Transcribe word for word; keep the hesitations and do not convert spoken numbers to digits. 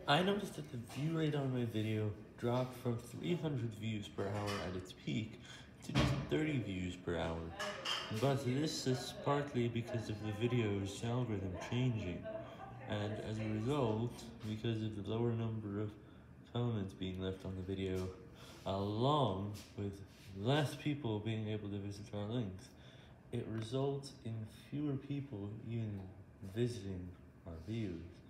I noticed that the view rate on my video dropped from three hundred views per hour at its peak to just thirty views per hour, but this is partly because of the video's algorithm changing, and as a result, because of the lower number of comments being left on the video, along with less people being able to visit our links, it results in fewer people even visiting our views.